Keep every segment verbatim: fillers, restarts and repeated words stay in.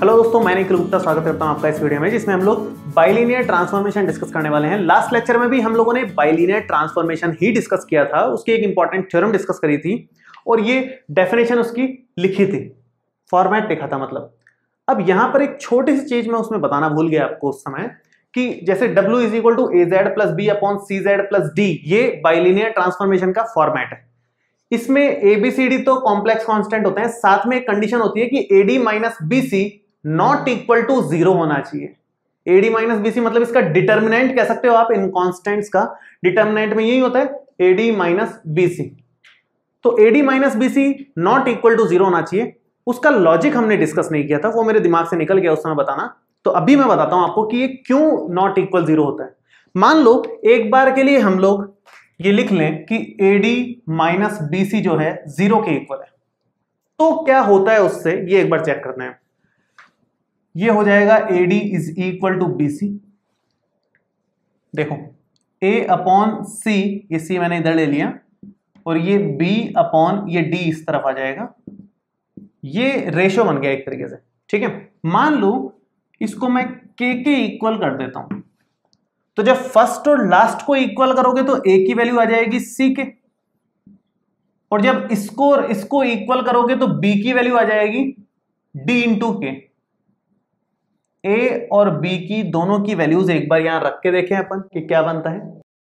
Hello दोस्तों, मैं निखिल गुप्ता स्वागत करता हूं आपका इस वीडियो में, जिसमें हम लोग बाइलिनियर ट्रांसफॉर्मेशन डिस्कस करने वाले हैं। लास्ट लेक्चर में भी हम लोगों ने बाइलिनियर ट्रांसफॉर्मेशन ही डिस्कस किया था, उसकी एक इंपॉर्टेंट थ्योरम डिस्कस करी थी और ये डेफिनेशन उसकी लिखी थी, फॉर्मेट लिखा था मतलब। अब यहां पर एक छोटी सी चीज मैं उसमें बताना भूल गया आपको उस समय, कि जैसे W is equal to A Z plus B upon C Z plus D, ये बाइलिनियर ट्रांसफॉर्मेशन का फॉर्मेट है। इसमें ए बी सी डी तो कॉम्प्लेक्स कांस्टेंट होते हैं, साथ में एक कंडीशन होती है कि AD minus B C not equal to zero होना चाहिए। एडी माइनस बी सी मतलब इसका डिटर्मिनेंट कह सकते हो आप, इन कांस्टेंट्स का डिटर्मिनेंट में यही होता है एडी माइनस बी सी। तो AD minus B C not equal to zero होना चाहिए। उसका लॉजिक हमने डिस्कस नहीं किया था, वो मेरे दिमाग से निकल गया उस समय बताना। तो अभी मैं बताता हूं आपको कि ये क्यों नॉट इक्वल जीरो होता है। मान लो एक बार के लिए हम लोग ये लिख लें कि एडी माइनस बी सी जो है जीरो के इक्वल है, तो क्या होता है उससे ये एक बार चेक करते हैं। ये हो जाएगा AD is equal to B C. देखो ए अपॉन सी, ये सी मैंने इधर ले लिया, और ये बी अपॉन ये डी इस तरफ आ जाएगा। ये रेशो बन गया एक तरीके से, ठीक है। मान लो इसको मैं के के इक्वल कर देता हूं, तो जब फर्स्ट और लास्ट को इक्वल करोगे तो ए की वैल्यू आ जाएगी सी के, और जब इसको और इसको इक्वल करोगे तो बी की वैल्यू आ जाएगी डी इंटू के। ए और बी की दोनों की वैल्यूज एक बार यहां रख के देखें अपन कि क्या बनता है।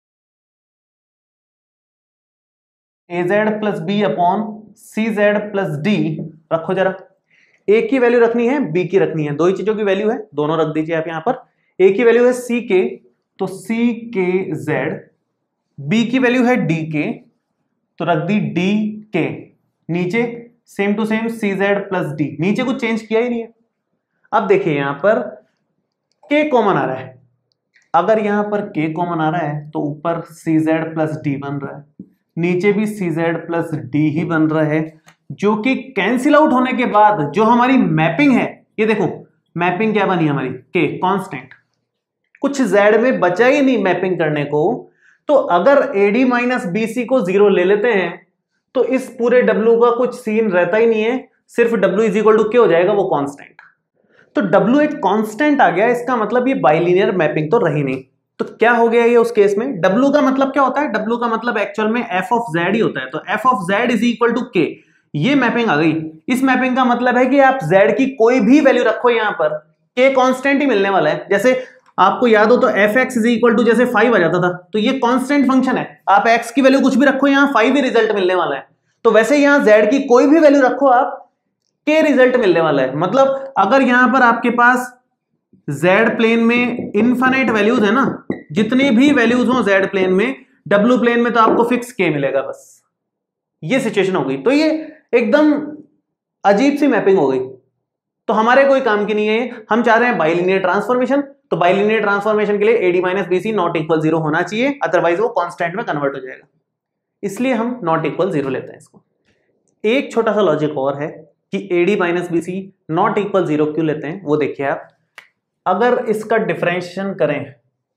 A Z plus B upon C Z plus D रखो जरा। ए की वैल्यू रखनी है, बी की रखनी है, दो ही चीजों की वैल्यू है, दोनों रख दीजिए आप यहां पर। ए की वैल्यू है सी के, तो सी के जेड, बी की वैल्यू है डी के, तो रख दी डी के। नीचे same to same C Z plus D, नीचे कुछ चेंज किया ही नहीं है। अब देखिए यहां पर के कॉमन आ रहा है, अगर यहां पर के कॉमन आ रहा है तो ऊपर सी जेड प्लस डी बन रहा है, नीचे भी सी जेड प्लस डी ही बन रहा है, जो कि कैंसिल आउट होने के बाद जो हमारी मैपिंग है, ये देखो मैपिंग क्या बनी हमारी, के कांस्टेंट, कुछ जेड में बचा ही नहीं मैपिंग करने को। तो अगर एडी माइनस बीसी को जीरो ले लेते हैं तो इस पूरे डब्ल्यू का कुछ सीन रहता ही नहीं है, सिर्फ डब्ल्यू इज इक्वल टू के हो जाएगा, वो कांस्टेंट। तो डब्ल्यू एक कांस्टेंट आ गया, इसका मतलब ये बाइलिनियर मैपिंग तो रही नहीं। तो क्या हो गया ये उस केस में, डब्ल्यू का मतलब क्या होता है, डब्ल्यू का मतलब एक्चुअल में एफ ऑफ जेड ही होता है। तो F of Z is equal to K, ये मैपिंग आ गई। इस मैपिंग का मतलब है कि आप जेड की कोई भी वैल्यू रखो यहां पर, के कांस्टेंट ही मिलने वाला है। जैसे आपको याद हो तो F X is equal to जैसे फाइव आ जाता था, तो ये कांस्टेंट फंक्शन है, आप एक्स की वैल्यू कुछ भी रखो यहां फाइव ही रिजल्ट मिलने वाला है। तो वैसे यहां जेड की कोई भी वैल्यू रखो आप, के रिजल्ट मिलने वाला है। मतलब अगर यहां पर आपके पास जेड प्लेन में इनफाइनाइट वैल्यूज है ना, जितनी भी वैल्यूज हो जेड प्लेन में, डब्ल्यू प्लेन में तो आपको फिक्स के मिलेगा, बस ये सिचुएशन हो गई। तो ये एकदम अजीब सी मैपिंग हो गई, तो हमारे कोई काम की नहीं है। हम चाह रहे हैं बाइलिनियर ट्रांसफॉर्मेशन, तो बाइलिनियर ट्रांसफॉर्मेशन के लिए AD minus BC not equal zero होना चाहिए, अदरवाइज वो कांस्टेंट में कन्वर्ट हो जाएगा, इसलिए हम नॉट इक्वल जीरो लेते हैं इसको। एक छोटा सा लॉजिक और है कि AD minus BC not equal zero क्यों लेते हैं, वो देखिए आप। अगर इसका डिफरेंशिएशन करें,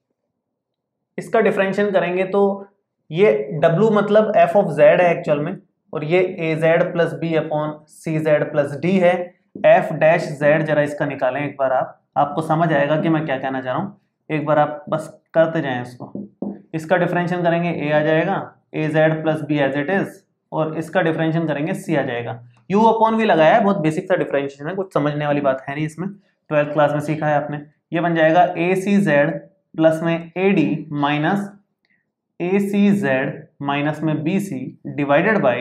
इसका डिफरेंशिएशन करेंगे तो ये W मतलब f ऑफ z है एक्चुअल में, और ये A Z plus B upon C Z plus D है। f डैश z जरा इसका निकालें एक बार आप, आपको समझ आएगा कि मैं क्या कहना चाह रहा हूं। एक बार आप बस करते जाएं इसको। इसका डिफरेंशिएशन करेंगे a आ जाएगा, A Z plus B as it is, और इसका डिफरेंशिएशन करेंगे c आ जाएगा। u अपॉन भी लगाया है, बहुत बेसिक सा डिफरेंशिएशन है, कुछ समझने वाली बात है नहीं इसमें, ट्वेल्थ क्लास में सीखा है आपने। ये बन जाएगा ए सी जेड प्लस में A D minus A C Z minus में B C divided by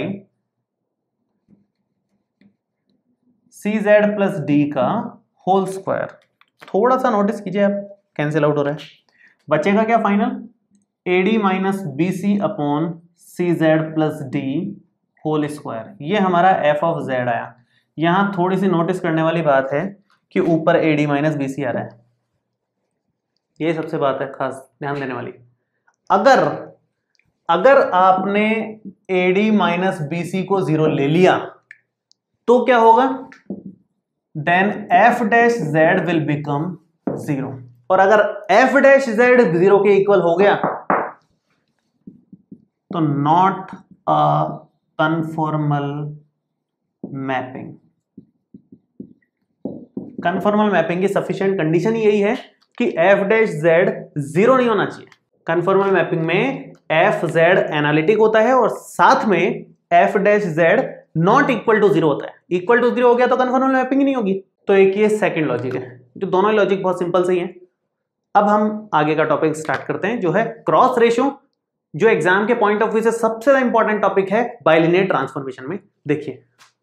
C Z plus D का होल स्क्वायर। थोड़ा सा नोटिस कीजिए आप, कैंसिल आउट हो रहा है, बचेगा क्या final, A D minus B C upon C Z plus D whole square. ये हमारा एफ ऑफ जेड आया। यहां थोड़ी सी नोटिस करने वाली बात है कि ऊपर A D minus B C आ रहा है, ये सबसे बात है खास ध्यान देने वाली। अगर अगर आपने एडी माइनस बीसी को जीरो ले लिया तो क्या होगा, then F dash Z will become zero, और अगर एफ डैश जेड जीरो के इक्वल हो गया तो not a conformal mapping. Conformal mapping की सफिशिएंट कंडीशन यही है कि एफ डैश जेड जीरो नहीं होना चाहिए। कन्फॉर्मल मैपिंग में एफ जेड एनालिटिक होता है और साथ में F dash Z not equal to zero होता है। इक्वल टू जीरो हो गया तो कन्फॉर्मल मैपिंग ही नहीं होगी। तो एक ये सेकंड लॉजिक है, जो दोनों ही लॉजिक बहुत सिंपल सही है। अब हम आगे का टॉपिक स्टार्ट करते हैं, जो है क्रॉस रेशियो, जो एग्जाम के पॉइंट ऑफ व्यू से सबसे ज्यादा इंपॉर्टेंट टॉपिक है बाइलिनियर ट्रांसफॉर्मेशन में। देखिए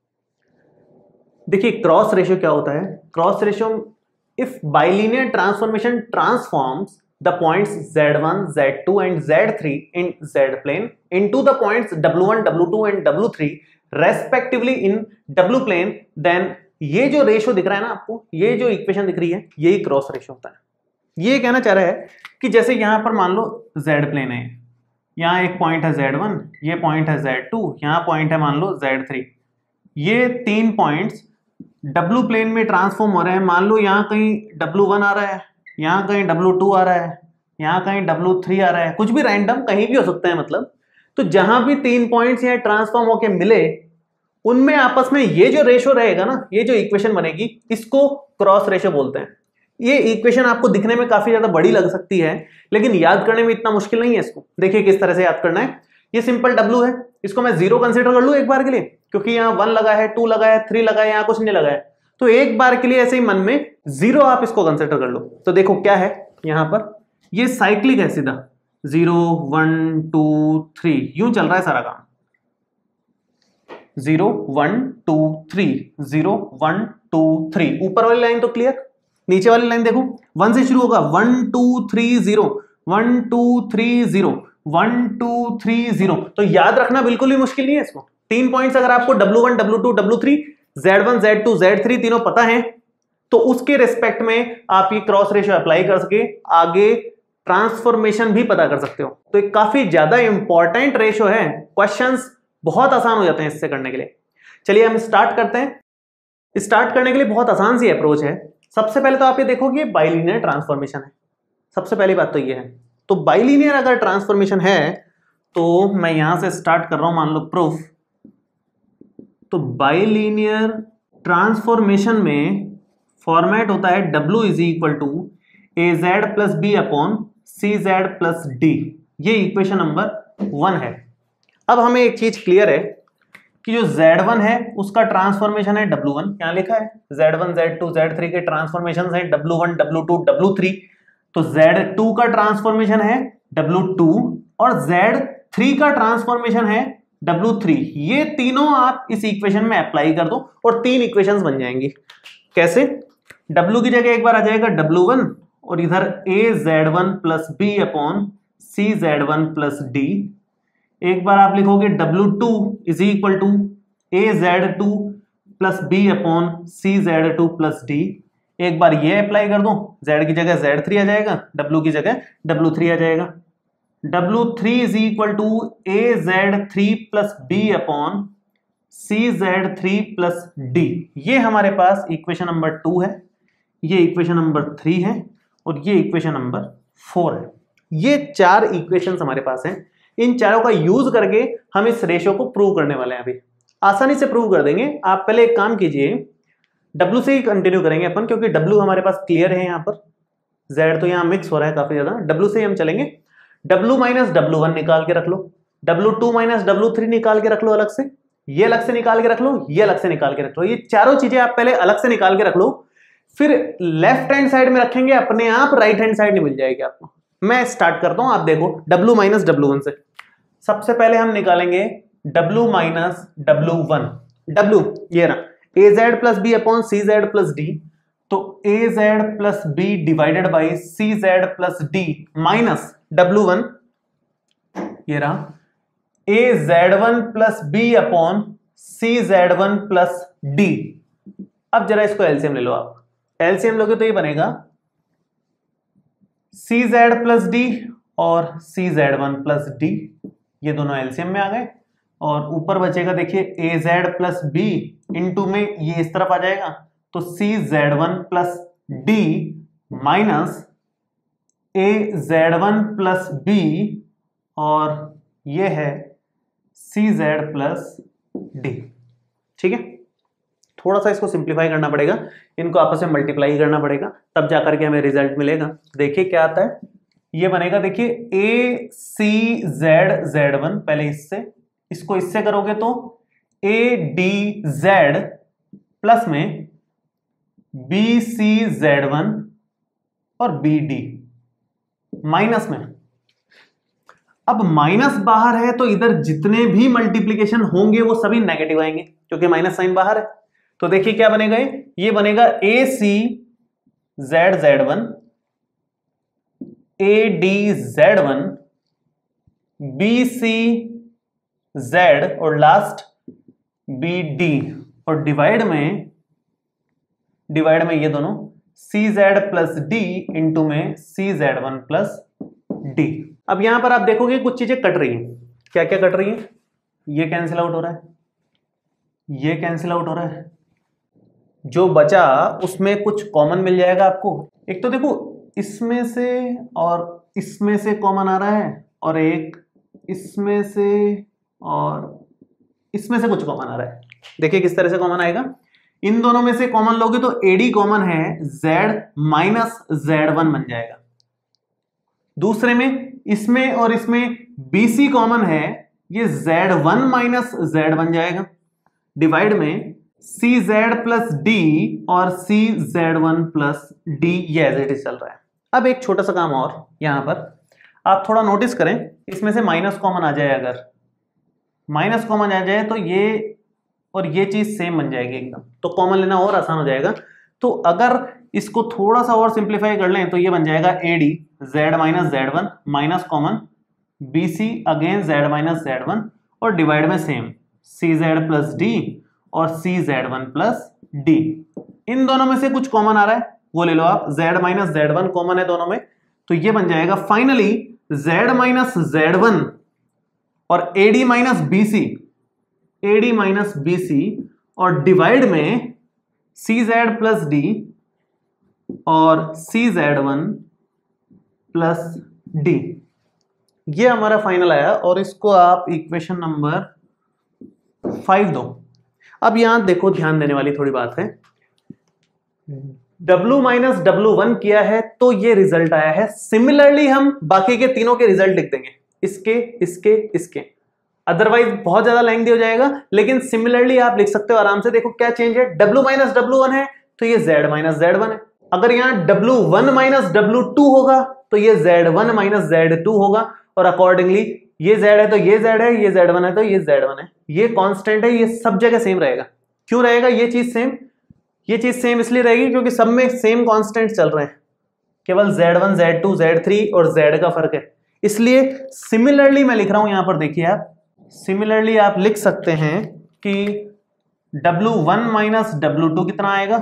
देखिए क्रॉस रेशियो क्या होता है। Cross ratio, if bilinear transformation transforms the points Z one, Z two and Z three in Z plane into the points W one, W two and W three respectively in W plane, then ये जो ratio दिख रहा है ना आपको, ये जो equation दिख रही है, यही क्रॉस रेशियो होता है। ये कहना चाह रहा है कि जैसे यहां पर मान लो Z प्लेन है, यहाँ एक पॉइंट है Z वन, ये पॉइंट है Z टू, यहाँ पॉइंट है मान लो Z थ्री, ये तीन पॉइंट्स W प्लेन में ट्रांसफॉर्म हो रहे हैं। मान लो यहाँ कहीं W वन आ रहा है, यहाँ कहीं डब्ल्यू टू आ रहा है, यहाँ कहीं डब्ल्यू थ्री आ रहा है, कुछ भी रैंडम कहीं भी हो सकता है। मतलब तो जहां भी तीन पॉइंट्स यहाँ ट्रांसफॉर्म होके मिले, उनमें आपस में ये जो रेशो रहेगा ना, ये जो इक्वेशन बनेगी, इसको क्रॉस रेशो बोलते हैं। ये इक्वेशन आपको दिखने में काफी ज्यादा बड़ी लग सकती है, लेकिन याद करने में इतना मुश्किल नहीं है इसको। देखिए किस तरह से याद करना है। ये सिंपल डब्ल्यू है, इसको मैं जीरो कंसिडर कर लूं एक बार के लिए, क्योंकि यहाँ वन लगा है, टू लगा है, थ्री लगा है, यहाँ कुछ नहीं लगा है। तो एक बार के लिए ऐसे ही मन में जीरो आप इसको कंसिडर कर लो। तो देखो क्या है यहां पर, ये साइक्लिक है सीधा, जीरो वन टू थ्री, यूं चल रहा है सारा काम। Zero one two three, zero one two three, ऊपर वाली लाइन तो क्लियर, नीचे वाली लाइन देखो, वन से शुरू होगा, one two three zero, one two three zero, one two three zero. तो याद रखना बिल्कुल भी मुश्किल नहीं है इसको। तीन पॉइंट्स अगर आपको W one, W two, W three, Z one, Z two, Z three तीनों पता है, तो उसके रिस्पेक्ट में आप ये क्रॉस रेशियो अप्लाई कर सके, आगे ट्रांसफॉर्मेशन भी पता कर सकते हो। तो एक काफी ज्यादा इंपॉर्टेंट रेशियो है, क्वेश्चंस बहुत आसान हो जाते हैं इससे करने के लिए। चलिए हम स्टार्ट करते हैं। स्टार्ट करने के लिए बहुत आसान सी अप्रोच है। सबसे पहले तो आप ये देखो कि ये बाइलिनियर ट्रांसफॉर्मेशन है, सबसे पहली बात तो ये है। तो बाइलिनियर अगर ट्रांसफॉर्मेशन है, तो मैं यहां से स्टार्ट कर रहा हूं, मान लो प्रूफ। तो बाइलिनियर ट्रांसफॉर्मेशन में फॉर्मेट होता है W is equal to A Z plus B upon C Z plus D. ये इक्वेशन नंबर वन है। अब हमें एक चीज क्लियर है कि जो जेड वन है उसका ट्रांसफॉर्मेशन है डब्ल्यू वन, यहाँ लिखा है Z one, Z two, Z three के ट्रांसफॉर्मेशन है W one, W two, W three. तो जेड टू का ट्रांसफॉर्मेशन है डब्ल्यू टू और जेड थ्री का ट्रांसफॉर्मेशन है डब्ल्यू थ्री। ये तीनों आप इस इक्वेशन में अप्लाई कर दो और तीन इक्वेशंस बन जाएंगी। कैसे? W की जगह एक बार आ जाएगा डब्ल्यू वन और इधर A Z one plus B upon C Z one plus D. एक बार आप लिखोगे W two is equal to A Z two plus B upon C Z two plus D. एक बार ये अप्लाई कर दो, Z की जगह जेड थ्री आ जाएगा, W की जगह डब्ल्यू थ्री आ जाएगा। W three is equal to A Z three plus B upon C Z three plus D. ये हमारे पास इक्वेशन नंबर टू है, ये इक्वेशन नंबर थ्री है और ये इक्वेशन नंबर फोर है। ये चार इक्वेशंस हमारे पास हैं। इन चारों का यूज करके हम इस रेशियो को प्रूव करने वाले हैं। अभी आसानी से प्रूव कर देंगे। आप पहले एक काम कीजिए, W से ही कंटिन्यू करेंगे अपन, क्योंकि W हमारे पास क्लियर है। यहाँ पर Z तो यहाँ मिक्स हो रहा है काफी ज्यादा। W से ही हम चलेंगे। W माइनस डब्ल्यू वन निकाल के रख लो, W two minus W three निकाल के रख लो अलग से, ये अलग से निकाल के रख लो, ये अलग से निकाल के रख लो। ये चारों चीजें आप पहले अलग से निकाल के रख लो, फिर लेफ्ट हैंड साइड में रखेंगे, अपने आप राइट हैंड साइड नहीं मिल जाएगी आपको। मैं स्टार्ट करता हूं, आप देखो W माइनस डब्ल्यू वन से। सबसे पहले हम निकालेंगे W minus W one. W ये रहा, A Z plus B upon C Z plus D. तो A Z plus B divided by C Z plus D minus W one, ये रहा A Z one plus B upon C Z one plus D. अब जरा इसको LCM ले लो आप। LCM लोगे तो ये बनेगा सी जेड प्लस डी और C Z one plus D, ये दोनों एलसीएम में आ गए। और ऊपर बचेगा देखिए A Z plus B into में ये इस तरफ आ जाएगा, तो C Z one plus D minus A Z one plus B और ये है सी जेड प्लस डी। ठीक है, थोड़ा सा इसको सिंप्लीफाई करना पड़ेगा, इनको आपस में मल्टीप्लाई करना पड़ेगा, तब जाकर के हमें रिजल्ट मिलेगा। देखिए क्या आता है, ये बनेगा, देखिए A C Z Z one, पहले इससे, इसको इससे करोगे तो ए डी जेड प्लस में बी सी जेड वन और बी डी माइनस में। अब माइनस बाहर है तो इधर जितने भी मल्टीप्लीकेशन होंगे वो सभी नेगेटिव आएंगे क्योंकि माइनस साइन बाहर है। तो देखिए क्या बनेगा, ये बनेगा A C Z Z one, A D Z one, B C Z और लास्ट बी डी, और डिवाइड में डिवाइड में ये दोनों C Z plus D into में C Z one plus D. अब यहां पर आप देखोगे कुछ चीजें कट रही हैं। क्या क्या कट रही है, ये कैंसिल आउट हो रहा है, ये कैंसिल आउट हो रहा है, जो बचा उसमें कुछ कॉमन मिल जाएगा आपको। एक तो देखो इसमें से और इसमें से कॉमन आ रहा है, और एक इसमें से और इसमें से कुछ कॉमन आ रहा है। देखिए किस तरह से कॉमन आएगा, इन दोनों में से कॉमन लोगे तो एडी कॉमन है, जेड माइनस जेड वन बन जाएगा। दूसरे में इसमें और इसमें बीसी कॉमन है, ये जेड वन माइनस जेड बन जाएगा। डिवाइड में सी जेड प्लस डी और C Z one plus D, ये एज इट इज चल रहा है। अब एक छोटा सा काम और, यहां पर आप थोड़ा नोटिस करें, इसमें से माइनस कॉमन आ जाए, अगर माइनस कॉमन आ जाए तो ये और ये चीज सेम बन जाएगी एकदम, तो कॉमन लेना और आसान हो जाएगा। तो अगर इसको थोड़ा सा और सिंप्लीफाई कर लें तो ये बन जाएगा A D Z minus Z one minus common B C again Z minus Z one और डिवाइड में same C Z plus D और C Z one plus D. इन दोनों में से कुछ कॉमन आ रहा है वो ले लो आप, Z minus Z one common है दोनों में, तो ये बन जाएगा finally Z minus Z one और A D minus B C, A D minus B C और डिवाइड में सी जेड प्लस डी और C Z one plus D. ये हमारा फाइनल आया और इसको आप इक्वेशन नंबर फाइव दो। अब यहां देखो ध्यान देने वाली थोड़ी बात है, W माइनस डब्ल्यू वन किया है तो ये रिजल्ट आया है। सिमिलरली हम बाकी के तीनों के रिजल्ट लिख देंगे, इसके इसके इसके, अदरवाइज बहुत ज्यादा लेंथी हो जाएगा, लेकिन सिमिलरली आप लिख सकते हो आराम से। देखो क्या चेंज है, W माइनस डब्ल्यू वन है तो ये Z माइनस जेड वन है। अगर यहाँ W one minus W two होगा तो ये Z one minus Z two होगा, और अकॉर्डिंगली ये Z है तो ये Z है, ये जेड वन है तो ये जेड वन है। ये कांस्टेंट है, ये सब जगह सेम रहेगा। क्यों रहेगा ये चीज सेम, ये चीज सेम इसलिए रहेगी क्योंकि सब में सेम कांस्टेंट चल रहे हैं, केवल Z one Z two Z three और Z का फर्क है। इसलिए सिमिलरली मैं लिख रहा हूं यहां पर, देखिए आप सिमिलरली आप लिख सकते हैं कि W one minus W two कितना आएगा,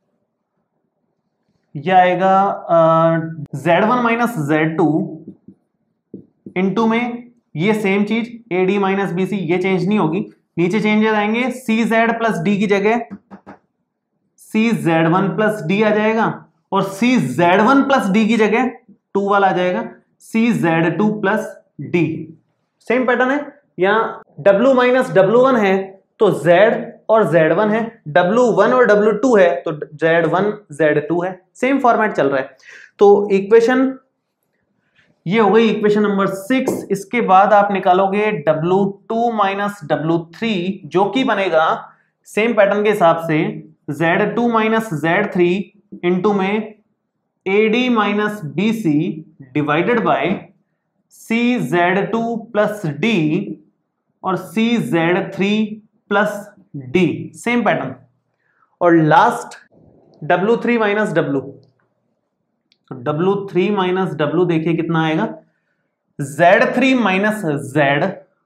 यह आएगा Z one minus Z two into में ये सेम चीज A D minus B C, ये चेंज नहीं होगी, नीचे चेंजेस आएंगे, सी जेड प्लस डी की जगह C Z one plus D आ जाएगा, और C Z one plus D की जगह टू वाला आ जाएगा C Z two plus D. Same pattern है, यहाँ W माइनस डब्ल्यू वन है तो Z और जेड वन है, डब्ल्यू वन और डब्ल्यू टू है तो जेड वन जेड टू है, सेम फॉर्मेट चल रहा है। तो इक्वेशन ये हो गई इक्वेशन नंबर सिक्स। इसके बाद आप निकालोगे W two minus W three, जो कि बनेगा सेम पैटर्न के हिसाब से Z two minus Z three into में A D minus B C divided by C Z two plus D और C Z three plus D, same pattern. और last W three minus W, तो W three minus W देखिए कितना आएगा, Z three minus Z,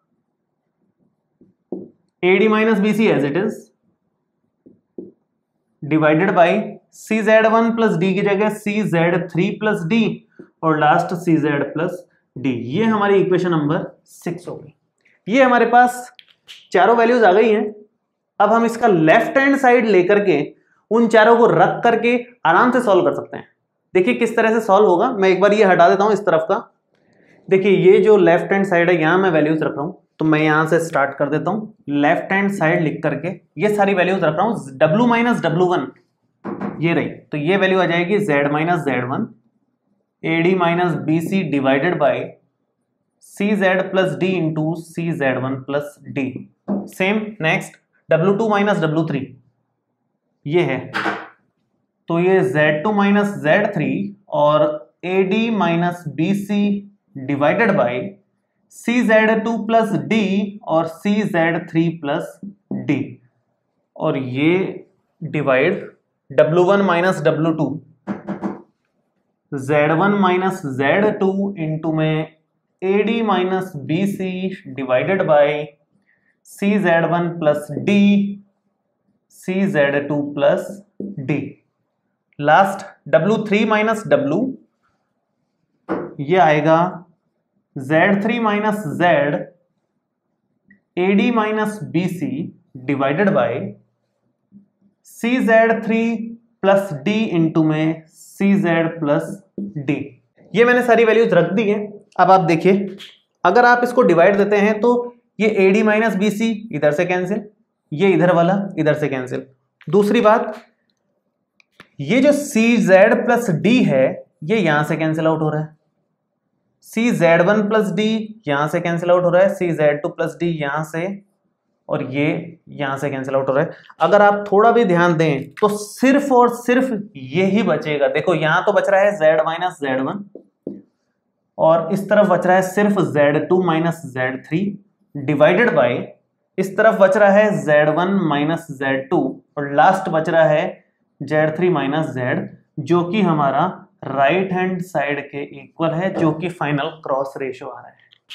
A D minus B C as it is, divided by C Z one plus D की जगह C Z three plus D और last C Z plus D. ये हमारी equation number six हो गई। ये हमारे पास चारों वैल्यूज आ गई हैं। अब हम इसका लेफ्ट हैंड साइड लेकर के उन चारों को रख करके आराम से सॉल्व कर सकते हैं। देखिए किस तरह से सॉल्व होगा। मैं एक बार ये हटा देता हूं इस तरफ का। देखिए ये जो लेफ्ट हैंड साइड है, यहां मैं वैल्यूज रख रहा हूं, तो मैं यहां से स्टार्ट कर देता हूं लेफ्ट हैंड साइड लिख करके ये सारी वैल्यूज रख रहा हूं। डब्ल्यू माइनस डब्ल्यू वन ये रही, तो ये वैल्यू आ जाएगी Z minus Z one A D minus B C divided by C Z plus D into C Z one plus D. Same next W two minus W three ये है, तो ये Z two minus Z three और A D minus B C divided by C Z two plus D और C Z three plus D, और ये divide W one minus W two Z one minus Z two into में A D minus B C divided by C Z one plus D C Z two plus D. Last W three minus W ये आएगा Z three minus Z A D minus B C divided by C Z three plus D into में C Z plus D. ये मैंने सारी values रख दी है। अब आप देखिए, अगर आप इसको डिवाइड देते हैं तो ये A D minus B C इधर से कैंसिल, ये इधर वाला इधर से कैंसिल। दूसरी बात, ये जो सी जेड प्लस डी है ये यहां से कैंसिल आउट हो रहा है, C Z one plus D यहां से कैंसिल आउट हो रहा है, C Z two plus D यहां से, और ये यहां से कैंसिल आउट हो रहा है। अगर आप थोड़ा भी ध्यान दें तो सिर्फ और सिर्फ ये ही बचेगा। देखो यहां तो बच रहा है जेड माइनस जेड वन और इस तरफ बच रहा है सिर्फ Z two minus Z three divided by इस तरफ बच रहा है Z one minus Z two और लास्ट बच रहा है जेड थ्री माइनस जेड, जो कि हमारा राइट हैंड साइड के इक्वल है, जो कि फाइनल क्रॉस रेशियो आ रहा है।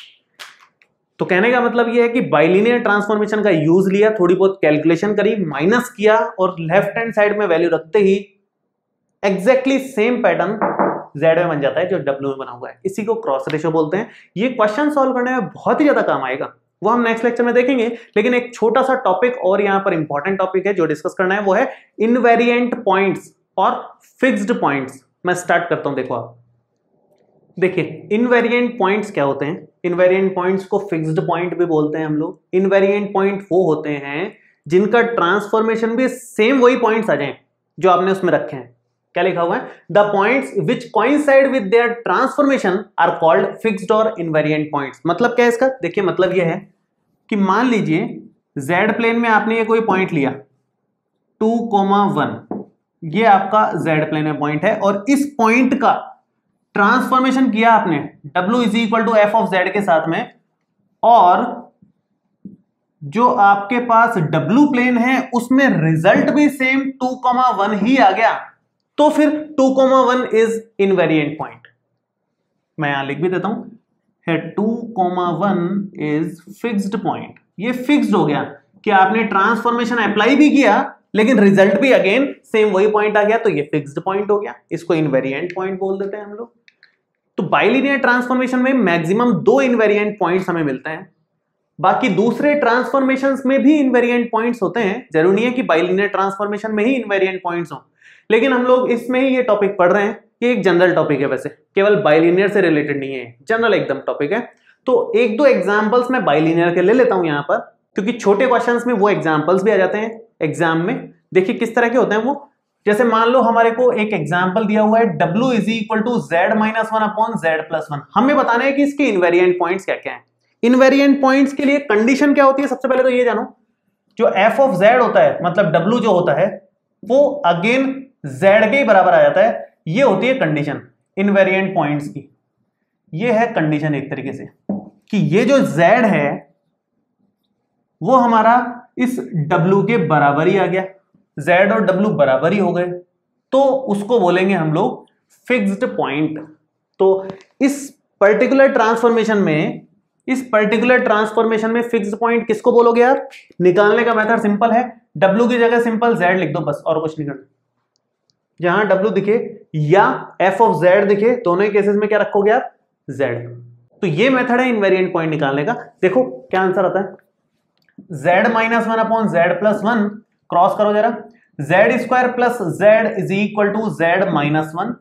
तो कहने का मतलब यह है कि बाइलिनियर ट्रांसफॉर्मेशन का यूज लिया, थोड़ी बहुत कैलकुलेशन करी, माइनस किया और लेफ्ट हैंड साइड में वैल्यू रखते ही एग्जैक्टली सेम पैटर्न जेड में बन जाता है जो डब्ल्यू में बना हुआ है। इसी को क्रॉस रेशियो बोलते हैं। ये क्वेश्चन सॉल्व करने में बहुत ही ज्यादा काम आएगा, वो हम नेक्स्ट लेक्चर में देखेंगे। लेकिन एक छोटा सा टॉपिक और यहाँ पर इंपॉर्टेंट टॉपिक है जो डिस्कस करना है, वो है इनवेरिएंट पॉइंट्स और फिक्स्ड पॉइंट्स। मैं स्टार्ट करता हूं। देखो आप देखिए इनवेरिएंट पॉइंट्स क्या होते हैं। इनवेरिएंट पॉइंट्स को फिक्स्ड पॉइंट भी बोलते हैं हम लोग। इनवेरिएंट पॉइंट वो होते हैं जिनका ट्रांसफॉर्मेशन भी सेम वही पॉइंट्स आ जाएं जो आपने उसमें रखे हैं। क्या लिखा हुआ है? The points which coincide with their transformation are called fixed और इनवेरिएंट पॉइंट्स। मतलब क्या है इसका? देखिए मतलब यह है कि मान लीजिए जेड प्लेन में आपने ये कोई पॉइंट लिया टू कोमा वन, ये आपका जेड प्लेन में पॉइंट है और इस पॉइंट का ट्रांसफॉर्मेशन किया आपने W is equal to F of Z के साथ में, और जो आपके पास W प्लेन है उसमें रिजल्ट भी सेम टू कॉमा वन ही आ गया, तो फिर two comma one is invariant point. मैं यहां लिख भी देता हूं है two comma one is fixed point. ये फिक्स्ड हो गया कि आपने ट्रांसफॉर्मेशन अप्लाई भी किया लेकिन रिजल्ट भी अगेन सेम वही पॉइंट आ गया, तो ये फिक्स्ड पॉइंट हो गया। इसको इनवेरिएंट पॉइंट बोल देते हैं हम लोग। तो बाइलिनियर ट्रांसफॉर्मेशन में मैक्सिमम दो इनवेरिएंट पॉइंट्स हमें मिलते हैं। बाकी दूसरे ट्रांसफॉर्मेशंस में भी इनवेरिएंट पॉइंट्स होते हैं, जरूरी नहीं है कि बाइलिनियर ट्रांसफॉर्मेशन में ही इनवेरिएंट पॉइंट्स हो, लेकिन हम लोग इसमें ही ये टॉपिक पढ़ रहे हैं। ये एक जनरल टॉपिक है, वैसे केवल बाइलिनियर से रिलेटेड नहीं है, जनरल एकदम टॉपिक है। तो एक दो एग्जाम्पल्स मैं बाइलिनियर के ले लेता हूं यहां पर, क्योंकि छोटे क्वेश्चंस में वो एग्जाम्पल्स भी आ जाते हैं एग्जाम में। देखिए किस तरह के होते हैं वो। जैसे मान लो हमारे को एक एग्जाम्पल दिया हुआ है W is equal to Z minus one upon Z plus one. हमें बताना है कि इसके इनवेरिएंट पॉइंट्स क्या क्या है। इनवेरिएंट पॉइंट्स के लिए कंडीशन क्या होती है? सबसे पहले तो ये जानो, जो एफ ऑफ जेड होता है मतलब W जो होता है वो अगेन जेड के ही बराबर आ जाता है। ये होती है कंडीशन इनवेरिएंट पॉइंट्स की। ये है कंडीशन एक तरीके से कि ये जो Z है वो हमारा इस W के बराबर ही आ गया, Z और W बराबर ही हो गए, तो उसको बोलेंगे हम लोग फिक्स्ड पॉइंट। तो इस पर्टिकुलर ट्रांसफॉर्मेशन में इस पर्टिकुलर ट्रांसफॉर्मेशन में फिक्स्ड पॉइंट किसको बोलोगे यार? निकालने का मेथड सिंपल है, W की जगह सिंपल Z लिख दो बस, और कुछ नहीं करना। जहां W दिखे या f ऑफ Z दिखे, दोनों ही केसेस में क्या रखोगे आप? Z। तो ये मेथड है इनवेरिएंट पॉइंट निकालने का। देखो क्या आंसर आता है, Z minus one upon Z plus one, cross करो जरा, Z square plus Z is equal to Z minus one.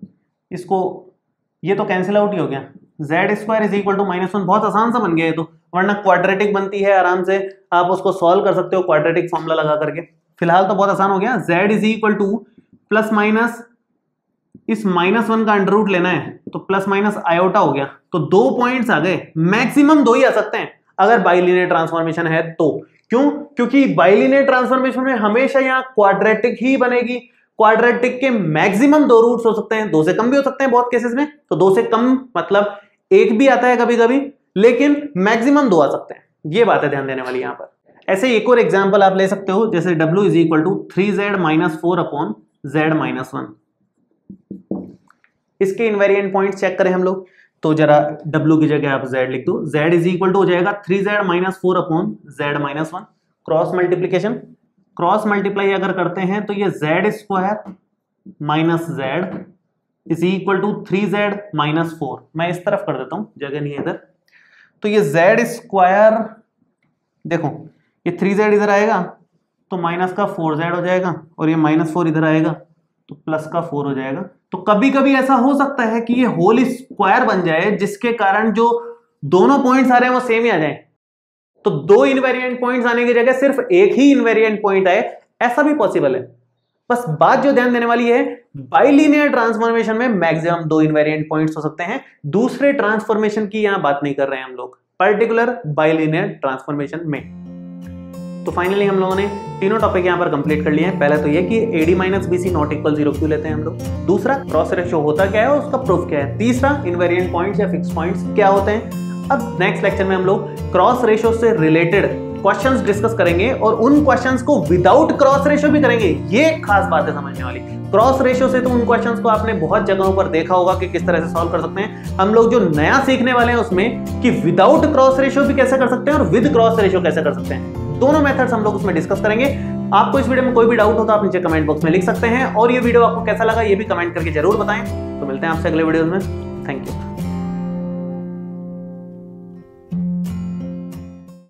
इसको ये तो कैंसिल आउट ही हो गया, Z square is equal to minus one, बहुत आसान सा बन गया ये तो, वरना क्वाड्रेटिक बनती है आराम से, आप उसको सॉल्व कर सकते हो क्वाड्रेटिक फॉर्मूला लगा करके। फिलहाल तो बहुत आसान हो गया, z is equal to plus minus, इस माइनस वन का अंडर रूट लेना है तो प्लस माइनस आयोटा हो गया, तो दो पॉइंट्स आ गए, मैक्सिमम दो ही आ सकते हैं अगर बाइलिनियर ट्रांसफॉर्मेशन है तो। क्यों? क्योंकि बाइलिनियर ट्रांसफॉर्मेशन में हमेशा यहां क्वाड्रेटिक ही बनेगी, क्वाड्रेटिक के मैक्सिमम दो रूट्स हो सकते हैं, दो से कम भी हो सकते हैं बहुत केसेस में, तो दो से कम मतलब एक भी आता है कभी कभी, लेकिन मैक्सिमम दो आ सकते हैं, ये बात है ध्यान देने वाली यहां पर। ऐसे एक और एग्जांपल आप ले सकते हो, जैसे w is equal to three Z minus four upon Z minus one. इसके इनवेरिएंट पॉइंट चेक करें हम लोग, तो जरा w की जगह आप z लिख दो, z इज इक्वल टू हो जाएगा three Z minus four upon Z minus one. Cross multiplication, cross multiply अगर करते हैं तो ये z square minus Z is equal to three Z minus four. मैं इस तरफ कर देता हूं, जगह नहीं है इधर, तो ये z स्क्वायर, देखो ये थ्री जेड इधर आएगा तो माइनस का फोर जेड हो जाएगा, और ये माइनस फोर इधर आएगा तो प्लस का फोर हो जाएगा। तो कभी कभी ऐसा हो सकता है कि ये होल स्क्वायर बन जाए, जिसके कारण जो दोनों पॉइंट्स आ रहे हैं वो सेम ही आ जाए, तो दो इनवेरिएंट पॉइंट्स आने की जगह सिर्फ एक ही इनवेरिएंट पॉइंट आए, ऐसा भी पॉसिबल है। बस बात जो ध्यान देने वाली है, बाइलिनियर ट्रांसफॉर्मेशन में मैक्सिमम दो इनवेरिएंट पॉइंट्स हो सकते हैं, दूसरे ट्रांसफॉर्मेशन की यहां बात नहीं कर रहे हैं हम लोग, पर्टिकुलर बाइलिनियर ट्रांसफॉर्मेशन में। तो फाइनली हम लोगों ने तीनों टॉपिक यहां पर कंप्लीट कर लिए हैं। पहला तो ये कि AD minus BC not equal zero क्यों लेते हैं हम लोग, दूसरा क्रॉस रेशियो होता क्या है और उसका प्रूफ क्या है, तीसरा इनवेरिएंट पॉइंट्स या फिक्स पॉइंट्स क्या होते हैं। अब नेक्स्ट लेक्चर में हम लोग क्रॉस रेशियो से रिलेटेड क्वेश्चंस डिस्कस करेंगे और उन क्वेश्चंस को विदाउट क्रॉस रेशियो भी करेंगे, ये खास बात है समझने वाली। क्रॉस रेशियो से तो उन क्वेश्चंस को आपने बहुत जगहों पर देखा होगा कि किस तरह से सॉल्व कर सकते हैं, हम लोग जो नया सीखने वाले हैं उसमें कि विदाउट क्रॉस रेशियो भी कैसे कर सकते हैं और विद क्रॉस रेशियो कैसे कर सकते हैं, दोनों मेथड्स हम लोग उसमें डिस्कस करेंगे। आपको इस वीडियो में कोई भी डाउट हो तो आप नीचे कमेंट बॉक्स में लिख सकते हैं, और ये वीडियो आपको कैसा लगा ये भी कमेंट करके जरूर बताएं। तो मिलते हैं आपसे अगले वीडियो में, थैंक यू।